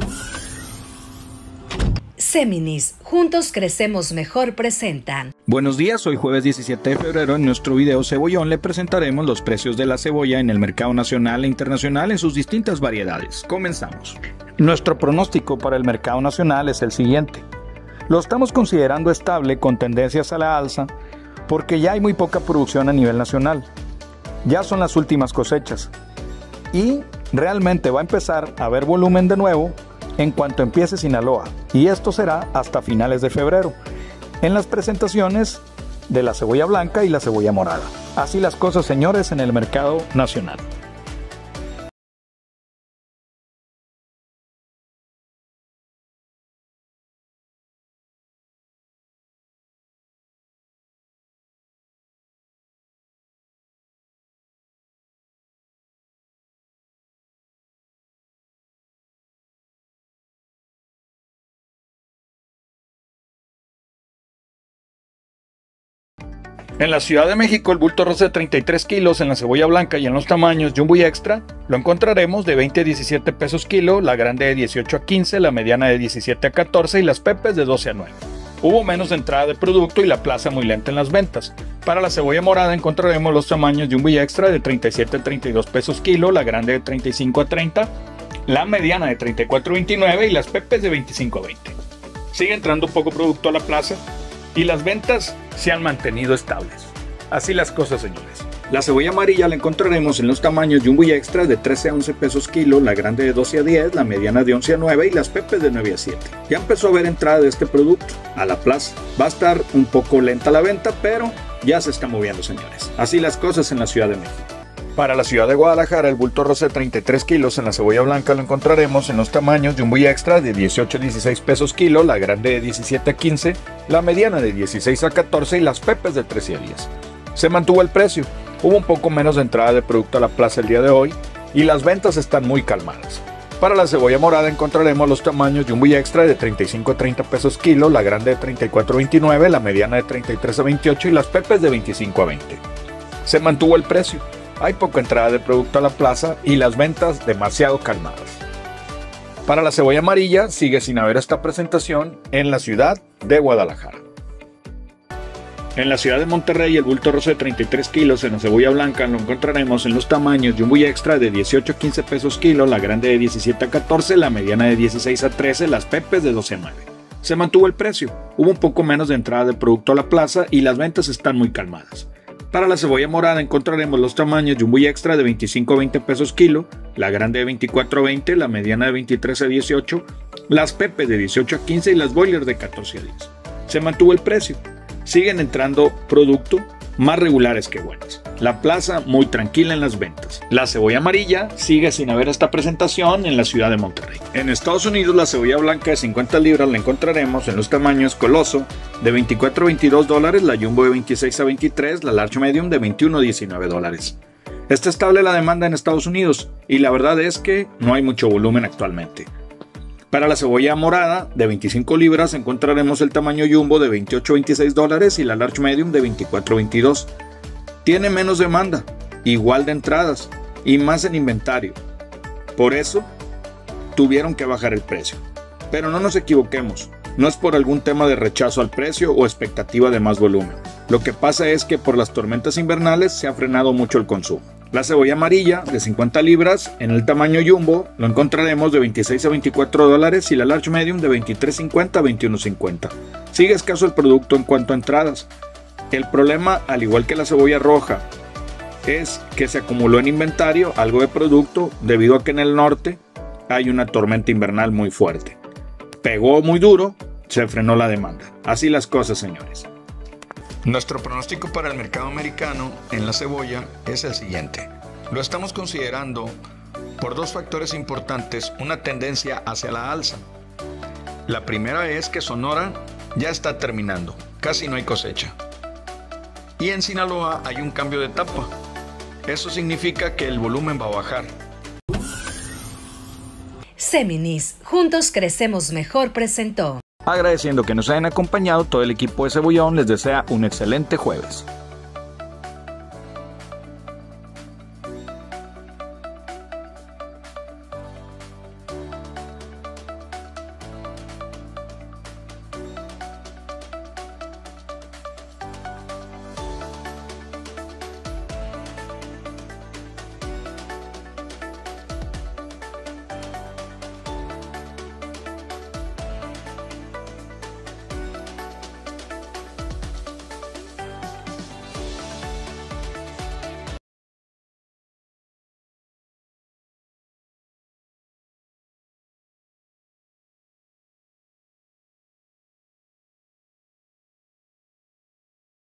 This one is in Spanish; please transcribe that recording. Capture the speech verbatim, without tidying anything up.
Seminis, juntos crecemos mejor, presentan. Buenos días, hoy jueves diecisiete de febrero. En nuestro video Cebollón le presentaremos los precios de la cebolla en el mercado nacional e internacional en sus distintas variedades. Comenzamos. Nuestro pronóstico para el mercado nacional es el siguiente. Lo estamos considerando estable con tendencias a la alza porque ya hay muy poca producción a nivel nacional. Ya son las últimas cosechas y realmente va a empezar a haber volumen de nuevo en cuanto empiece Sinaloa, y esto será hasta finales de febrero, en las presentaciones de la cebolla blanca y la cebolla morada. Así las cosas, señores, en el mercado nacional. En la Ciudad de México, el bulto rosa de treinta y tres kilos en la cebolla blanca y en los tamaños Jumbo y Extra lo encontraremos de veinte a diecisiete pesos kilo, la grande de dieciocho a quince, la mediana de diecisiete a catorce y las pepes de doce a nueve. Hubo menos entrada de producto y la plaza muy lenta en las ventas. Para la cebolla morada encontraremos los tamaños Jumbo y Extra de treinta y siete a treinta y dos pesos kilo, la grande de treinta y cinco a treinta, la mediana de treinta y cuatro a veintinueve y las pepes de veinticinco a veinte. Sigue entrando poco producto a la plaza y las ventas se han mantenido estables. Así las cosas, señores. La cebolla amarilla la encontraremos en los tamaños Jumbo y Extra de trece a once pesos kilo, la grande de doce a diez, la mediana de once a nueve y las pepes de nueve a siete. Ya empezó a haber entrada de este producto a la plaza. Va a estar un poco lenta la venta, pero ya se está moviendo, señores. Así las cosas en la Ciudad de México. Para la ciudad de Guadalajara, el bulto rosa de treinta y tres kilos en la cebolla blanca lo encontraremos en los tamaños Jumbo y Extra de dieciocho a dieciséis pesos kilo, la grande de diecisiete a quince, la mediana de dieciséis a catorce y las pepes de trece a diez. Se mantuvo el precio, hubo un poco menos de entrada de producto a la plaza el día de hoy y las ventas están muy calmadas. Para la cebolla morada encontraremos los tamaños Jumbo y Extra de treinta y cinco a treinta pesos kilo, la grande de treinta y cuatro a veintinueve, la mediana de treinta y tres a veintiocho y las pepes de veinticinco a veinte. Se mantuvo el precio. Hay poca entrada de producto a la plaza y las ventas demasiado calmadas. Para la cebolla amarilla sigue sin haber esta presentación en la ciudad de Guadalajara. En la ciudad de Monterrey, el bulto rosa de treinta y tres kilos en la cebolla blanca lo encontraremos en los tamaños Jumbo y Extra de dieciocho a quince pesos kilo, la grande de diecisiete a catorce, la mediana de dieciséis a trece, las pepes de doce a nueve. Se mantuvo el precio, hubo un poco menos de entrada de producto a la plaza y las ventas están muy calmadas. Para la cebolla morada encontraremos los tamaños Jumbo y Extra de veinticinco a veinte pesos kilo, la grande de veinticuatro a veinte, la mediana de veintitrés a dieciocho, las pepes de dieciocho a quince y las boilers de catorce a diez. Se mantuvo el precio. Siguen entrando producto más regulares que buenas. La plaza muy tranquila en las ventas. La cebolla amarilla sigue sin haber esta presentación en la ciudad de Monterrey. En Estados Unidos, la cebolla blanca de cincuenta libras la encontraremos en los tamaños Coloso de veinticuatro a veintidós dólares, la Jumbo de veintiséis a veintitrés, la Large Medium de veintiuno a diecinueve dólares. Está estable la demanda en Estados Unidos y la verdad es que no hay mucho volumen actualmente. Para la cebolla morada de veinticinco libras encontraremos el tamaño Jumbo de veintiocho a veintiséis dólares y la Large Medium de veinticuatro a veintidós. Tiene menos demanda, igual de entradas y más en inventario. Por eso tuvieron que bajar el precio. Pero no nos equivoquemos, no es por algún tema de rechazo al precio o expectativa de más volumen. Lo que pasa es que por las tormentas invernales se ha frenado mucho el consumo. La cebolla amarilla de cincuenta libras en el tamaño Jumbo lo encontraremos de veintiséis a veinticuatro dólares y la Large Medium de veintitrés cincuenta a veintiuno cincuenta. Sigue escaso el producto en cuanto a entradas. El problema, al igual que la cebolla roja, es que se acumuló en inventario algo de producto debido a que en el norte hay una tormenta invernal muy fuerte. Pegó muy duro, se frenó la demanda. Así las cosas, señores. Nuestro pronóstico para el mercado americano en la cebolla es el siguiente. Lo estamos considerando por dos factores importantes, una tendencia hacia la alza. La primera es que Sonora ya está terminando, casi no hay cosecha. Y en Sinaloa hay un cambio de etapa. Eso significa que el volumen va a bajar. Seminis, juntos crecemos mejor, presentó. Agradeciendo que nos hayan acompañado, todo el equipo de Cebollón les desea un excelente jueves.